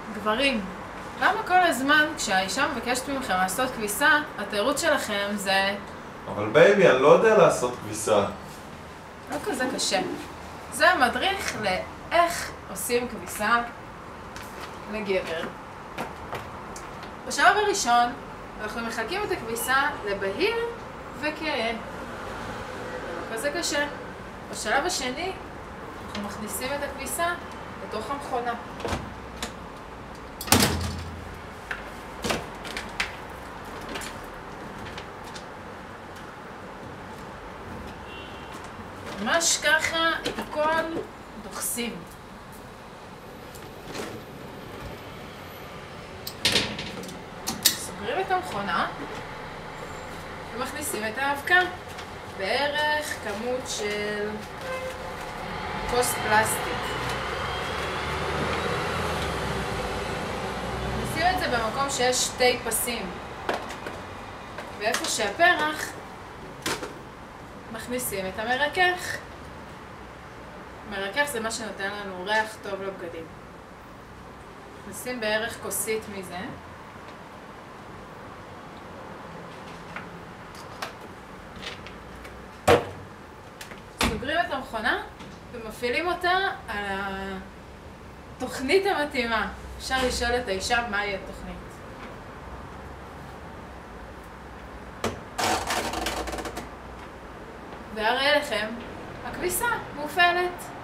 גברים, למה כל הזמן כשהאישה מבקשת מכם לעשות כביסה, התירוץ שלכם זה... אבל בייבי, אני לא יודע לעשות כביסה. לא כזה קשה. זה המדריך לאיך עושים כביסה לגבר. בשלב הראשון, אנחנו מחלקים את הכביסה לבהיר וכהה. לא כזה קשה. בשלב השני, אנחנו מכניסים את הכביסה לתוך המכונה. ממש ככה את הכל דוחסים. סוגרים את המכונה ומכניסים את האבקה. בערך כמות של כוס פלסטיק. מכניסים את זה במקום שיש שתי פסים. ואיפה שהפרח מכניסים את המרכך. מרכך זה מה שנותן לנו ריח טוב לבגדים. נשים בערך כוסית מזה. סוגרים את המכונה ומפעילים אותה על התוכנית המתאימה. אפשר לשאול את האישה מהי התוכנית. והראה לכם, הכביסה מופעלת.